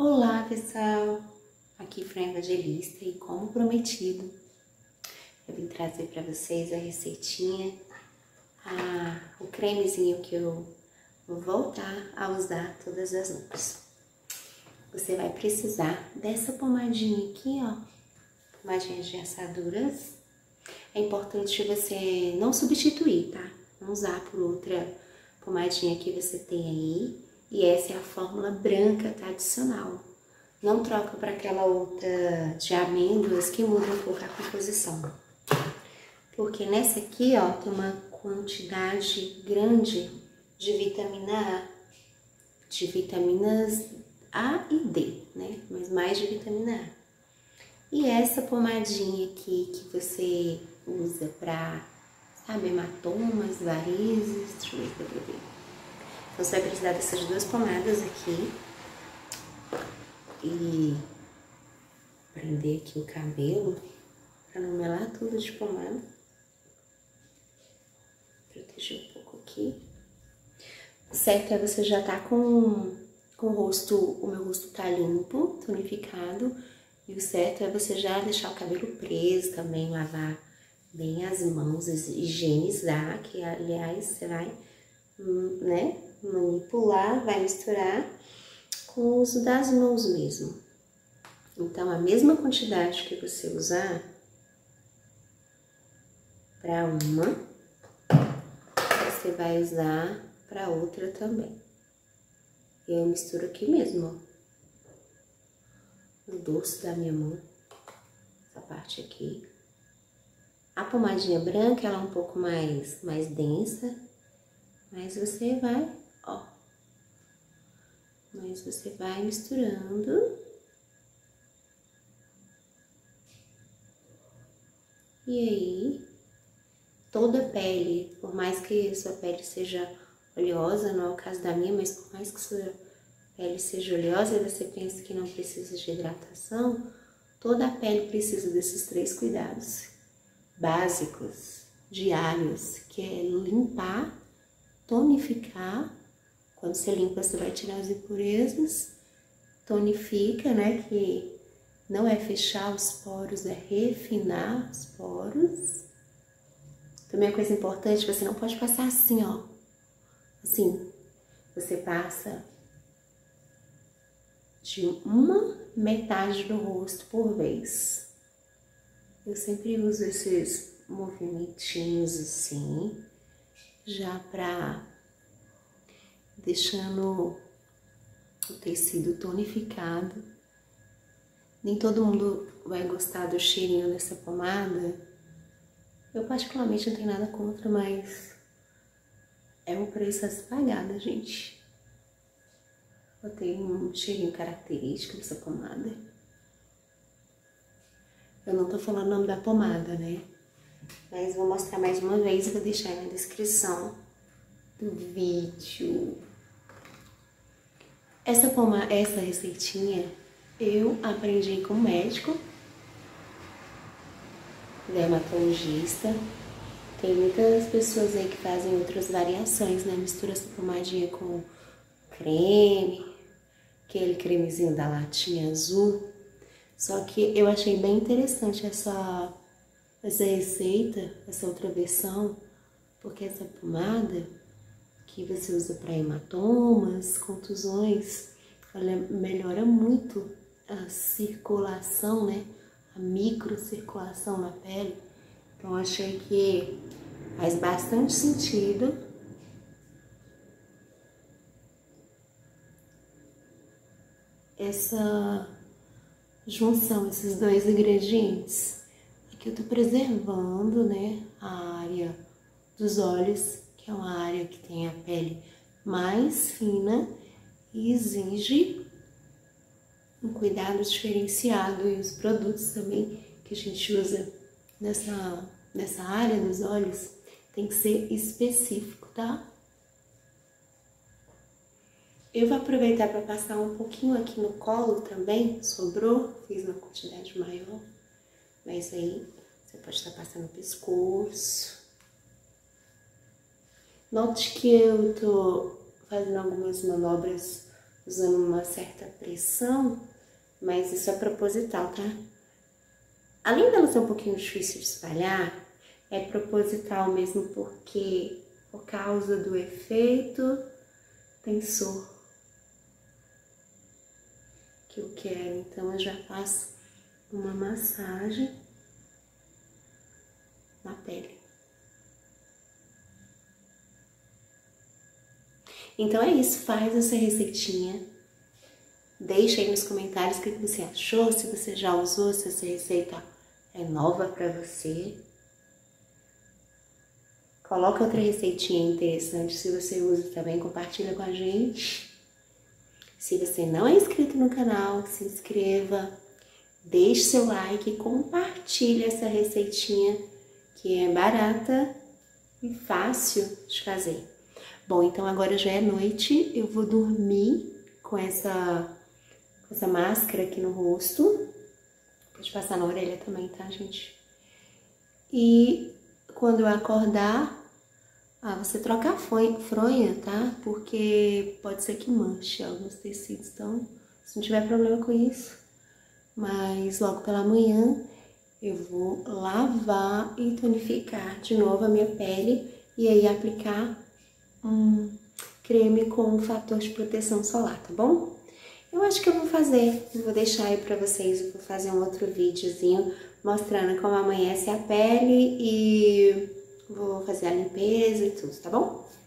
Olá pessoal, aqui Fran Evangelista e como prometido, eu vim trazer para vocês a receitinha, o cremezinho que eu vou voltar a usar todas as noites. Você vai precisar dessa pomadinha aqui, ó, pomadinha de assaduras. É importante você não substituir, tá? Não usar por outra pomadinha que você tem aí. E essa é a fórmula branca tradicional. Não troca para aquela outra de amêndoas que muda um pouco a composição. Porque nessa aqui, ó, tem uma quantidade grande de vitamina A, de vitaminas A e D, né? Mas mais de vitamina A. E essa pomadinha aqui que você usa para, sabe, hematomas, varizes, deixa eu ver se dá pra ver. Então, você vai precisar dessas duas pomadas aqui. E prender aqui o cabelo, para não melar tudo de pomada. Proteger um pouco aqui. O certo é você já tá com o rosto, o meu rosto tá limpo, tonificado. E o certo é você já deixar o cabelo preso também, lavar bem as mãos, higienizar, que aliás você vai, né, manipular, vai misturar com o uso das mãos mesmo. Então, a mesma quantidade que você usar para uma, você vai usar para outra também. Eu misturo aqui mesmo, ó, no dorso da minha mão, essa parte aqui. A pomadinha branca, ela é um pouco mais densa, mas você vai, ó, mas você vai misturando. E aí, toda a pele, por mais que a sua pele seja oleosa, não é o caso da minha, mas por mais que sua pele seja oleosa e você pensa que não precisa de hidratação, toda a pele precisa desses 3 cuidados básicos, diários, que é limpar, tonificar. Quando você limpa, você vai tirar as impurezas, tonifica, né, que não é fechar os poros, é refinar os poros. Também uma coisa importante, você não pode passar assim, ó. Assim, você passa de uma metade do rosto por vez. Eu sempre uso esses movimentinhos assim, já pra deixando o tecido tonificado. Nem todo mundo vai gostar do cheirinho dessa pomada. Eu particularmente não tenho nada contra, mas é um preço a se pagar, né, gente? Eu tenho um cheirinho característico dessa pomada. Eu não tô falando o nome da pomada, né? Mas vou mostrar mais uma vez e vou deixar aí na descrição do vídeo. Essa receitinha eu aprendi com um médico, dermatologista. Tem muitas pessoas aí que fazem outras variações, né? Mistura essa pomadinha com creme, aquele cremezinho da latinha azul. Só que eu achei bem interessante essa receita, essa outra versão, porque essa pomada que você usa para hematomas, contusões, ela melhora muito a circulação, né? A microcirculação na pele. Então, achei que faz bastante sentido essa junção, esses 2 ingredientes. Aqui eu tô preservando, né, a área dos olhos, que é uma área que tem a pele mais fina e exige um cuidado diferenciado, e os produtos também que a gente usa nessa área dos olhos tem que ser específico, tá? Eu vou aproveitar para passar um pouquinho aqui no colo também, sobrou, fiz uma quantidade maior, mas aí você pode estar passando no pescoço. Note que eu tô fazendo algumas manobras usando uma certa pressão, mas isso é proposital, tá? Além dela ser um pouquinho difícil de espalhar, é proposital mesmo porque, por causa do efeito tensor que eu quero. Então, eu já faço uma massagem na pele. Então é isso, faz essa receitinha. Deixa aí nos comentários o que você achou, se você já usou, se essa receita é nova pra você. Coloca outra receitinha interessante, se você usa também, compartilha com a gente. Se você não é inscrito no canal, se inscreva, deixe seu like e compartilhe essa receitinha que é barata e fácil de fazer. Bom, então agora já é noite, eu vou dormir com essa máscara aqui no rosto. Pode passar na orelha também, tá, gente? E quando eu acordar, você troca a fronha, tá? Porque pode ser que manche alguns tecidos, então, se não tiver problema com isso. Mas logo pela manhã, eu vou lavar e tonificar de novo a minha pele e aí aplicar um creme com um fator de proteção solar, tá bom? Eu acho que eu vou deixar aí pra vocês, eu vou fazer um outro videozinho mostrando como amanhece a pele e vou fazer a limpeza e tudo, tá bom?